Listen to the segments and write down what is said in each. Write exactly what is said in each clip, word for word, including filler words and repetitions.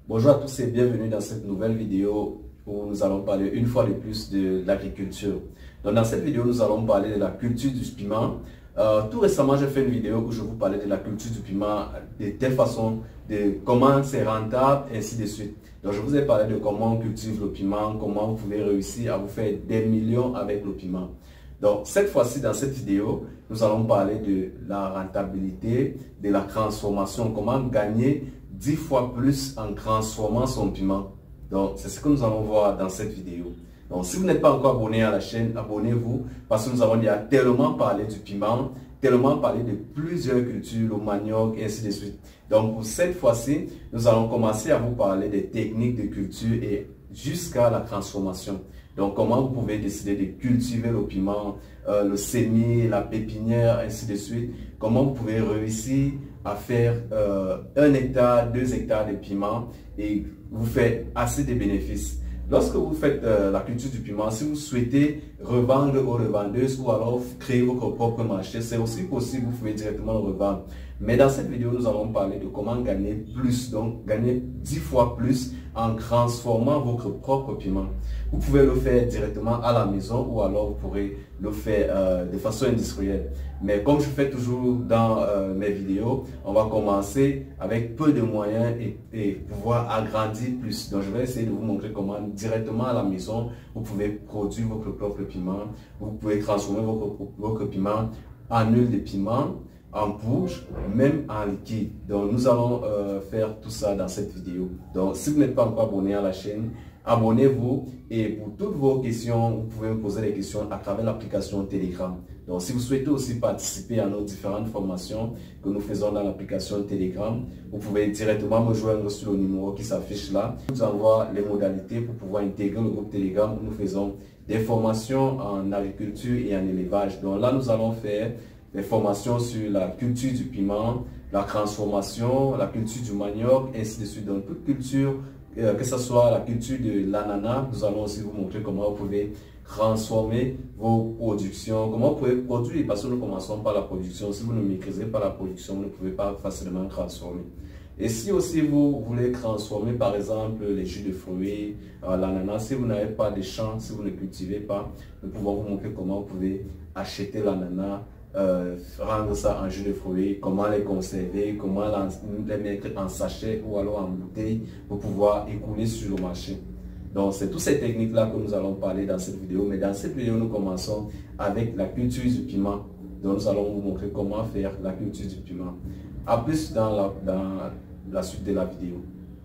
Bonjour à tous et bienvenue dans cette nouvelle vidéo où nous allons parler une fois de plus de l'agriculture. Donc dans cette vidéo, nous allons parler de la culture du piment. Euh, tout récemment, j'ai fait une vidéo où je vous parlais de la culture du piment de telle façon, de comment c'est rentable, et ainsi de suite. Donc je vous ai parlé de comment on cultive le piment, comment vous pouvez réussir à vous faire des millions avec le piment. Donc cette fois-ci, dans cette vidéo, nous allons parler de la rentabilité, de la transformation, comment gagner dix fois plus en transformant son piment. Donc c'est ce que nous allons voir dans cette vidéo. Donc si vous n'êtes pas encore abonné à la chaîne, abonnez-vous parce que nous avons déjà tellement parlé du piment, tellement parlé de plusieurs cultures, le manioc et ainsi de suite. Donc pour cette fois-ci, nous allons commencer à vous parler des techniques de culture et jusqu'à la transformation. Donc comment vous pouvez décider de cultiver le piment, euh, le semis, la pépinière, ainsi de suite. Comment vous pouvez réussir à faire euh, un hectare, deux hectares de piment et vous faites assez de bénéfices. Lorsque vous faites euh, la culture du piment, si vous souhaitez revendre aux revendeuses ou alors créer votre propre marché, c'est aussi possible, vous pouvez directement le revendre. Mais dans cette vidéo, nous allons parler de comment gagner plus, donc gagner dix fois plus en transformant votre propre piment. Vous pouvez le faire directement à la maison ou alors vous pourrez le faire euh, de façon industrielle. Mais comme je fais toujours dans euh, mes vidéos, on va commencer avec peu de moyens et, et pouvoir agrandir plus. Donc je vais essayer de vous montrer comment directement à la maison, vous pouvez produire votre propre piment. Vous pouvez transformer votre, votre piment en huile de piment, en poudre, même en liquide. Donc nous allons euh, faire tout ça dans cette vidéo. Donc si vous n'êtes pas encore abonné à la chaîne, abonnez-vous et pour toutes vos questions, vous pouvez me poser des questions à travers l'application Telegram. Donc si vous souhaitez aussi participer à nos différentes formations que nous faisons dans l'application Telegram, vous pouvez directement me joindre sur le numéro qui s'affiche là. Je vous envoie les modalités pour pouvoir intégrer le groupe Telegram où nous faisons des formations en agriculture et en élevage. Donc là, nous allons faire des formations sur la culture du piment, la transformation, la culture du manioc, ainsi de suite. Donc toute culture, euh, que ce soit la culture de l'ananas, nous allons aussi vous montrer comment vous pouvez transformer vos productions, comment vous pouvez produire, parce que nous commençons par la production. Si vous ne maîtrisez pas la production, vous ne pouvez pas facilement transformer. Et si aussi vous voulez transformer par exemple les jus de fruits, euh, l'ananas, si vous n'avez pas de champs, si vous ne cultivez pas, nous pouvons vous montrer comment vous pouvez acheter l'ananas, Euh, rendre ça en jus de fruits, comment les conserver, comment les mettre en sachet ou alors en bouteille pour pouvoir écouler sur le marché. Donc c'est toutes ces techniques là que nous allons parler dans cette vidéo, mais dans cette vidéo nous commençons avec la culture du piment. Donc nous allons vous montrer comment faire la culture du piment. À plus dans la, dans la suite de la vidéo.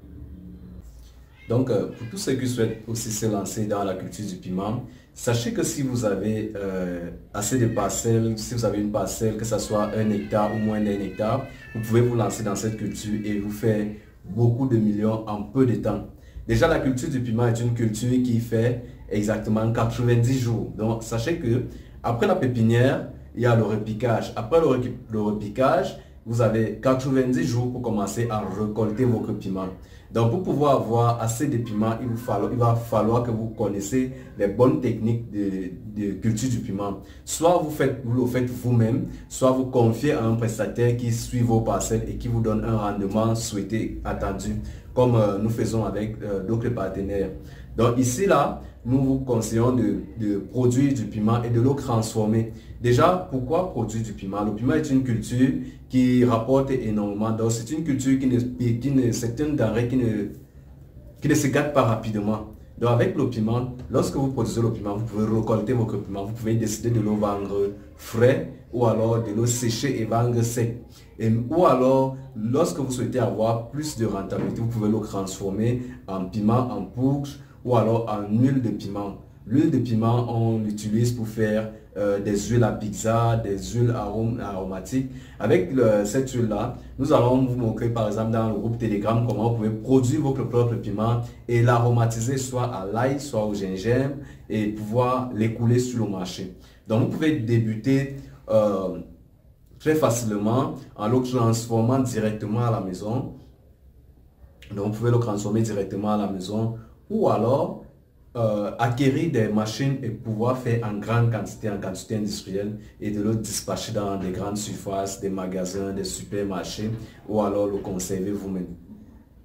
Donc, euh, pour tous ceux qui souhaitent aussi se lancer dans la culture du piment, sachez que si vous avez euh, assez de parcelles, si vous avez une parcelle, que ce soit un hectare ou moins d'un hectare, vous pouvez vous lancer dans cette culture et vous faire beaucoup de millions en peu de temps. Déjà, la culture du piment est une culture qui fait exactement quatre-vingt-dix jours. Donc, sachez que après la pépinière, il y a le repiquage. Après le, le repiquage, vous avez quatre-vingt-dix jours pour commencer à récolter votre piment. Donc pour pouvoir avoir assez de piment, il, vous falloir, il va falloir que vous connaissez les bonnes techniques de, de culture du piment. Soit vous, faites, vous le faites vous-même, soit vous confiez à un prestataire qui suit vos parcelles et qui vous donne un rendement souhaité, attendu, comme euh, nous faisons avec euh, d'autres partenaires. Donc ici, là, nous vous conseillons de, de produire du piment et de le transformer. Déjà, pourquoi produire du piment? Le piment est une culture qui rapporte énormément. Donc c'est une culture qui ne, qui ne c'est une denrée qui ne, qui ne se gâte pas rapidement. Donc avec le piment, lorsque vous produisez le piment, vous pouvez récolter votre piment. Vous pouvez décider de le vendre frais ou alors de le sécher et vendre sec. Et, ou alors, lorsque vous souhaitez avoir plus de rentabilité, vous pouvez le transformer en piment, en poudre ou alors en huile de piment. L'huile de piment, on l'utilise pour faire euh, des huiles à pizza, des huiles arom aromatiques. Avec le, cette huile-là, nous allons vous montrer par exemple dans le groupe Telegram comment vous pouvez produire votre propre piment et l'aromatiser soit à l'ail, soit au gingembre et pouvoir l'écouler sur le marché. Donc vous pouvez débuter euh, très facilement en le transformant directement à la maison. Donc vous pouvez le transformer directement à la maison ou alors Euh, acquérir des machines et pouvoir faire en grande quantité, en quantité industrielle et de le dispatcher dans des grandes surfaces, des magasins, des supermarchés ou alors le conserver vous-même.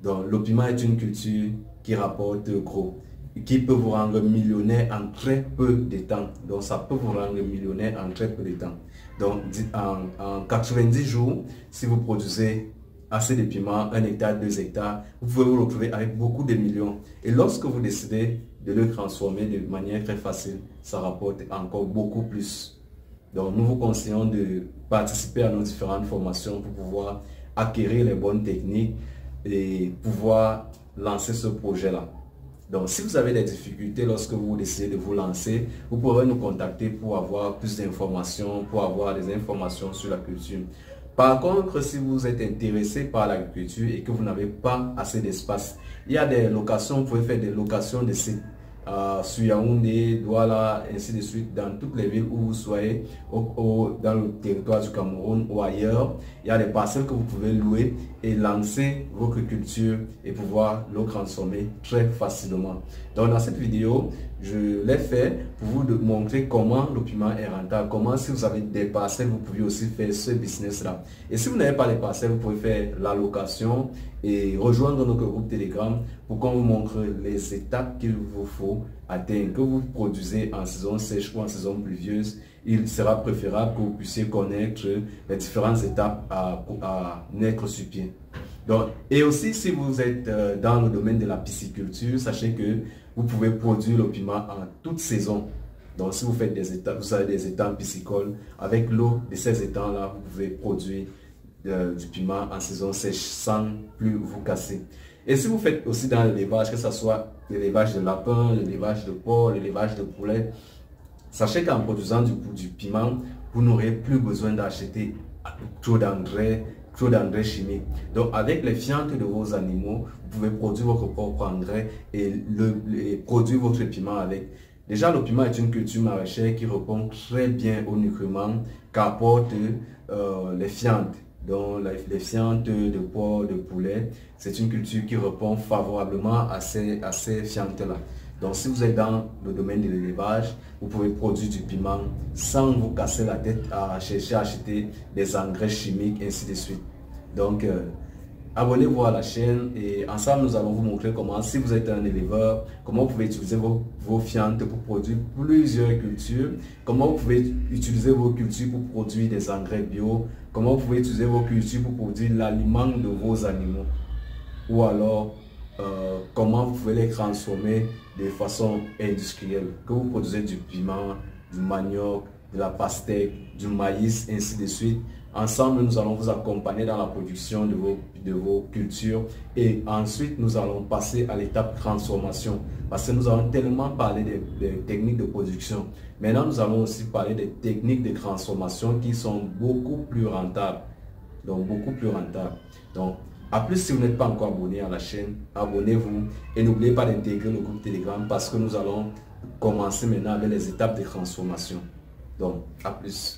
Donc, le piment est une culture qui rapporte gros, qui peut vous rendre millionnaire en très peu de temps. Donc, ça peut vous rendre millionnaire en très peu de temps. Donc, en, en quatre-vingt-dix jours, si vous produisez assez de piments, un hectare, deux hectares, vous pouvez vous retrouver avec beaucoup de millions. Et lorsque vous décidez de le transformer de manière très facile, ça rapporte encore beaucoup plus. Donc, nous vous conseillons de participer à nos différentes formations pour pouvoir acquérir les bonnes techniques et pouvoir lancer ce projet-là. Donc, si vous avez des difficultés lorsque vous décidez de vous lancer, vous pourrez nous contacter pour avoir plus d'informations, pour avoir des informations sur la culture. Par contre, si vous êtes intéressé par l'agriculture et que vous n'avez pas assez d'espace, il y a des locations, vous pouvez faire des locations de sites euh, sur Yaoundé, Douala, ainsi de suite, dans toutes les villes où vous soyez, au, au, dans le territoire du Cameroun ou ailleurs. Il y a des parcelles que vous pouvez louer et lancer votre culture et pouvoir le transformer très facilement. Donc dans cette vidéo, je l'ai fait pour vous montrer comment le piment est rentable, comment si vous avez des parcelles, vous pouvez aussi faire ce business-là. Et si vous n'avez pas les parcelles, vous pouvez faire la location et rejoindre notre groupe Telegram pour qu'on vous montre les étapes qu'il vous faut atteindre. Que vous produisez en saison sèche ou en saison pluvieuse, il sera préférable que vous puissiez connaître les différentes étapes à, à mettre sur pied. Donc, et aussi, si vous êtes euh, dans le domaine de la pisciculture, sachez que vous pouvez produire le piment en toute saison. Donc, si vous faites des étangs, vous avez des étangs piscicoles, avec l'eau de ces étangs-là, vous pouvez produire euh, du piment en saison sèche sans plus vous casser. Et si vous faites aussi dans l'élevage, que ce soit l'élevage de lapins, l'élevage de porc, l'élevage de poulet, sachez qu'en produisant du, du piment, vous n'aurez plus besoin d'acheter trop d'engrais, trop d'engrais chimiques. Donc, avec les fientes de vos animaux, vous pouvez produire votre propre engrais et, le, et produire votre piment avec. Déjà, le piment est une culture maraîchère qui répond très bien aux nutriments qu'apportent euh, les fientes. Donc, les, les fientes de porc, de poulet, c'est une culture qui répond favorablement à ces, à ces fientes-là. Donc, si vous êtes dans le domaine de l'élevage, vous pouvez produire du piment sans vous casser la tête à chercher à acheter des engrais chimiques, ainsi de suite. Donc, euh, abonnez-vous à la chaîne et ensemble, nous allons vous montrer comment, si vous êtes un éleveur, comment vous pouvez utiliser vos, vos fientes pour produire plusieurs cultures, comment vous pouvez utiliser vos cultures pour produire des engrais bio, comment vous pouvez utiliser vos cultures pour produire l'aliment de vos animaux, ou alors Euh, comment vous pouvez les transformer de façon industrielle, que vous produisez du piment, du manioc, de la pastèque, du maïs, ainsi de suite. Ensemble, nous allons vous accompagner dans la production de vos, de vos cultures et ensuite nous allons passer à l'étape transformation parce que nous allons tellement parler des, des techniques de production. Maintenant, nous allons aussi parler des techniques de transformation qui sont beaucoup plus rentables. Donc, beaucoup plus rentables. Donc, à plus, si vous n'êtes pas encore abonné à la chaîne, abonnez-vous et n'oubliez pas d'intégrer le groupe Telegram parce que nous allons commencer maintenant avec les étapes de transformation. Donc, à plus.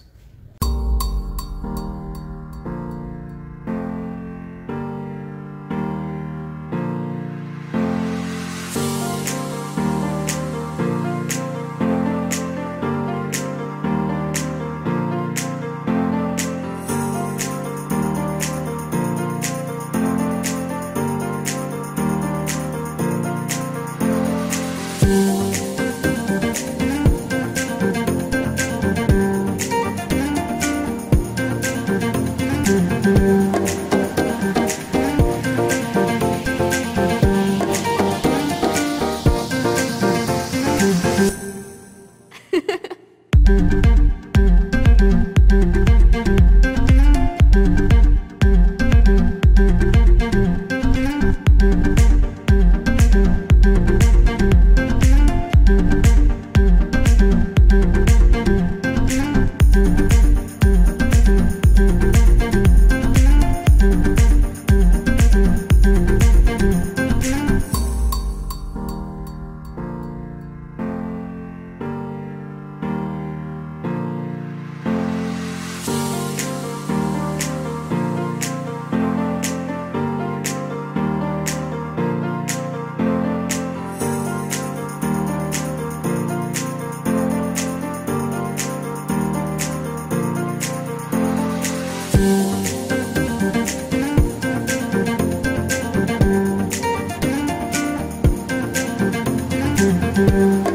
Bye.